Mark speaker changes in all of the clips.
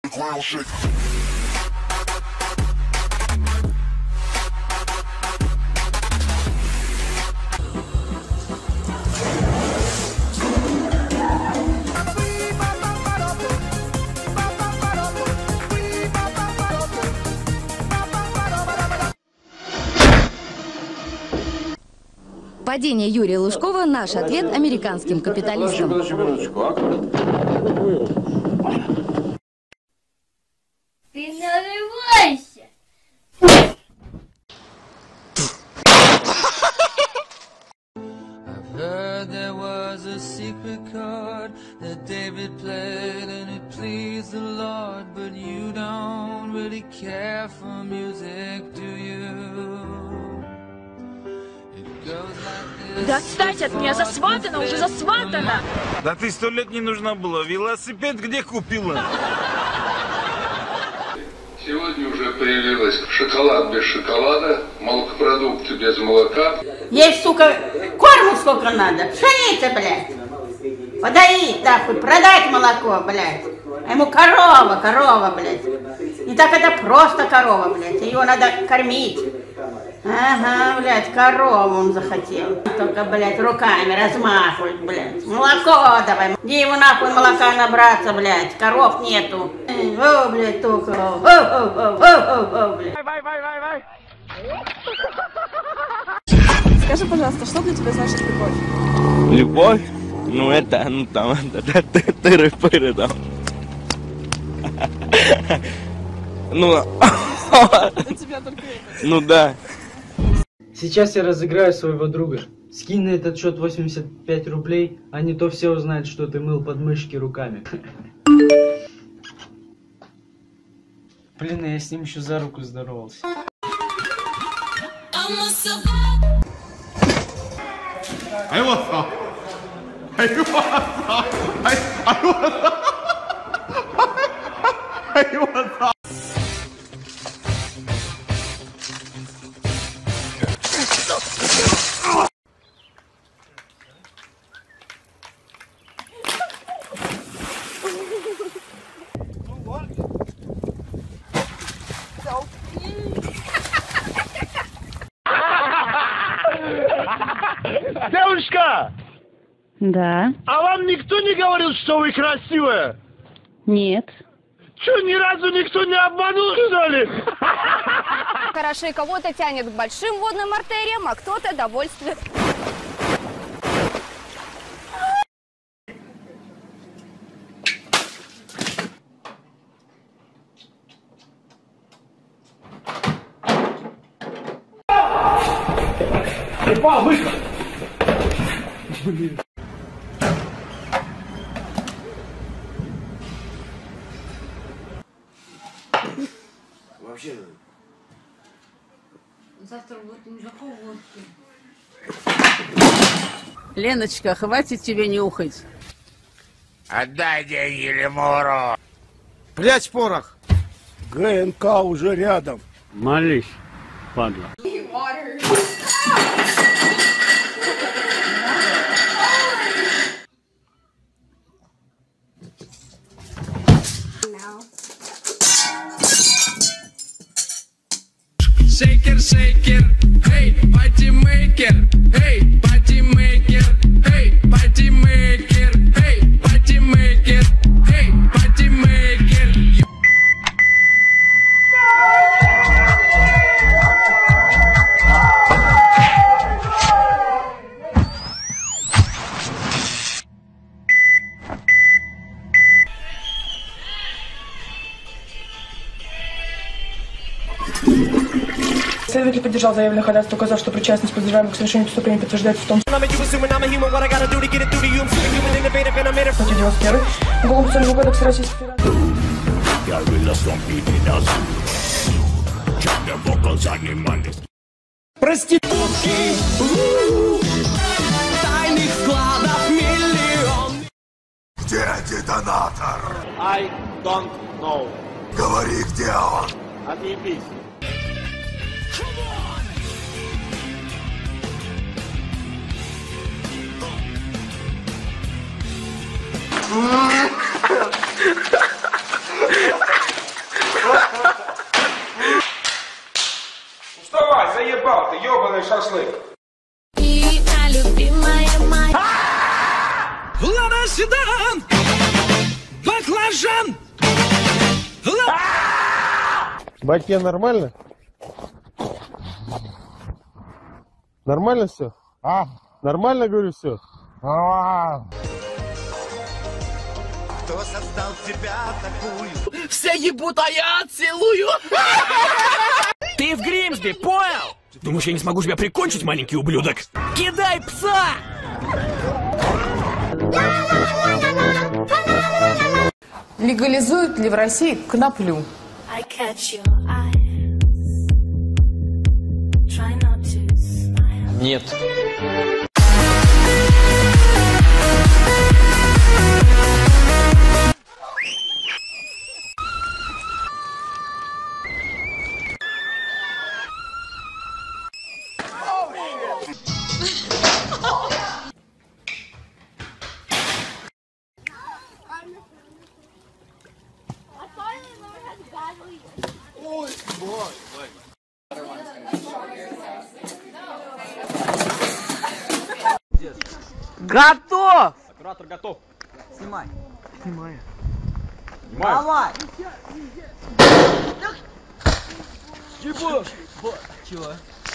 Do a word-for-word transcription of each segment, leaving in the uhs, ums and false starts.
Speaker 1: Падение Юрия Лужкова – наш ответ американским капиталистам.
Speaker 2: Ты нарывайся!
Speaker 3: I've heard there was a secret chord that David played and it pleased the Lord, but you don't really care for music, do you?
Speaker 4: Да отстань от меня, засватана, уже засватана!
Speaker 5: Да ты сто лет не нужна была. Велосипед где купила?
Speaker 6: Сегодня уже появилась шоколад без шоколада, молокопродукты без молока.
Speaker 7: Есть, сука, корму сколько надо, пшеница, блядь. Подоить, нахуй, продать молоко, блядь. А ему корова, корова, блядь. Не так это просто корова, блядь. Ее надо кормить. Ага, блядь, корову он захотел. Только, блядь, руками размахивать, блядь. Молоко давай. Где ему нахуй молока набраться, блядь? Коров нету. О, блядь, то коров. О, о, о, о, о, блядь.
Speaker 4: Скажи, пожалуйста, что для тебя значит любовь?
Speaker 5: Любовь? Ну это, ну там, тыры-пыры там. Ну,
Speaker 4: Для тебя только это.
Speaker 5: ну да.
Speaker 8: Сейчас я разыграю своего друга. Скинь на этот счет восемьдесят пять рублей, а не то все узнают, что ты мыл подмышки руками. Блин, я с ним еще за руку здоровался.
Speaker 9: Ай, вот так. Ай, вот так. Ай, вот так. Ай, вот так.
Speaker 10: Девушка!
Speaker 11: Да.
Speaker 10: А вам никто не говорил, что вы красивая?
Speaker 11: Нет.
Speaker 10: Че, ни разу никто не обманул, что ли?
Speaker 12: Хорошо, кого-то тянет к большим водным артериям, а кто-то довольствует.
Speaker 10: Упал, выход! Блин.
Speaker 13: Вообще.
Speaker 7: Завтра будет никакой водки.
Speaker 14: Леночка, хватит тебе нюхать.
Speaker 15: Отдай деньги Лемуру.
Speaker 9: Прячь порох. ГНК уже рядом.
Speaker 16: Молись, падла.
Speaker 3: Шейкер, шейкер, эй, патимейкер, эй, патимейкер, эй, патимейкер, эй, патимейкер, эй, патимейкер.
Speaker 4: Следователь поддержал заявленное ходатайство, указав, что причастность подозреваемых к совершению преступления подтверждается в том, что статья девяносто первой Уголовного процессуального кодекса Российской Федерации.
Speaker 3: Проститутки, тайных складов миллион.
Speaker 9: Где детонатор?
Speaker 10: I don't know.
Speaker 9: Говори, где он?
Speaker 10: Отъебись.
Speaker 9: Ha ha ha!
Speaker 17: шашлык.
Speaker 3: Лада седан! Баклажан!
Speaker 18: Батьке, нормально? Нормально все? А? Нормально, говорю, все? А.
Speaker 3: Кто создал тебя такую? Все ебут, а я целую! Ты в Гримсби, понял? Думаешь, я не смогу тебя прикончить, маленький ублюдок? Кидай пса!
Speaker 19: Легализуют ли в России коноплю?
Speaker 5: Нет. Готов!
Speaker 20: Оператор готов. Снимай.
Speaker 5: Снимаю.
Speaker 20: Снимай. Давай.
Speaker 5: Чего? Чего?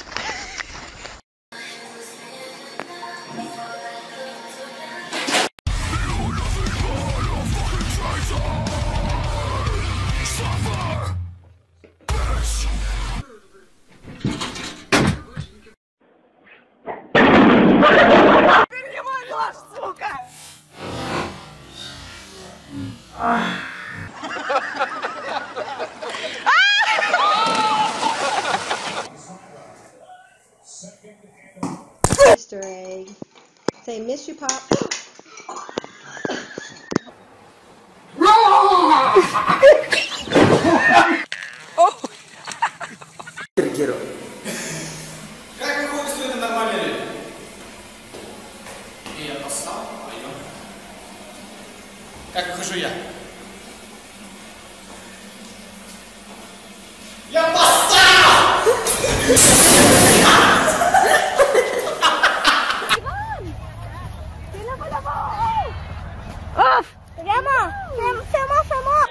Speaker 21: Easter egg. Say, miss you, Pop.
Speaker 17: Герой. Как выходит, что это нормальные люди? И я поссал, пойдем. Как выхожу я? Я поссал!
Speaker 2: Оф! Прямо! Прямо, прямо, прямо!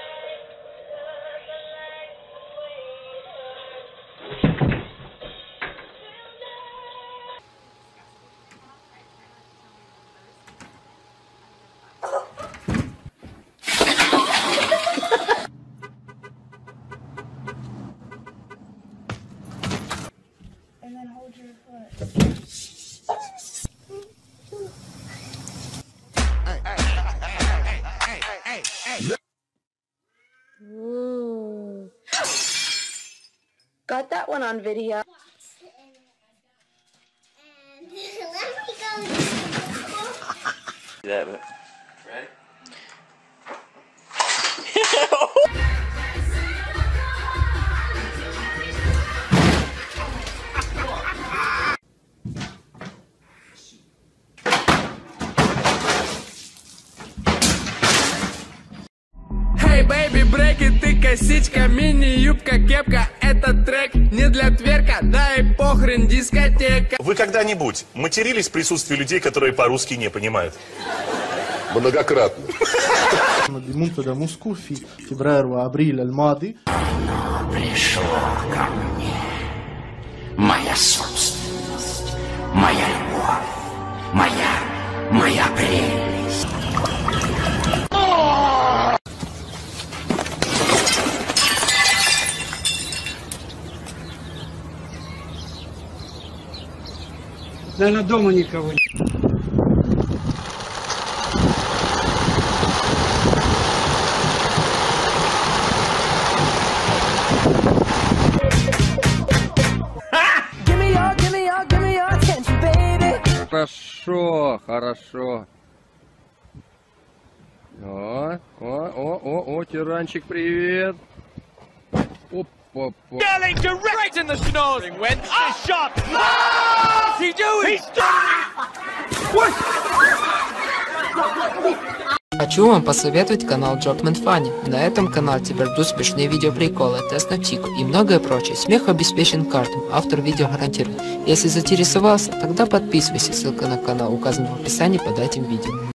Speaker 2: And then hold your foot.
Speaker 21: Ooh. Got that one on video.
Speaker 2: And let me go.
Speaker 5: That bit.
Speaker 17: Ready?
Speaker 3: Hey baby, брейки, ты косичка, мини-юбка, кепка. Этот трек не для тверка, да и похрен дискотека.
Speaker 22: Вы когда-нибудь матерились в присутствии людей, которые по-русски не понимают?
Speaker 23: Многократно. المنتدى موسكو في فبراير وابريل الماضي.
Speaker 15: Пришло ко мне моя собственность, моя любовь, моя, моя прелесть.
Speaker 16: Наверное, дома никого нет.
Speaker 5: Хорошо, хорошо. О, о, о, о, о, тиранчик, привет. Оп-оп-оп.
Speaker 3: Yelling direct in the nose when I shot. What's he doing? He's
Speaker 1: Хочу вам посоветовать канал Jokman Funny. На этом канале тебя ждут смешные видеоприколы, тест на психику и многое прочее. Смех обеспечен каждым, автор видео гарантирует. Если заинтересовался, тогда подписывайся, ссылка на канал указана в описании под этим видео.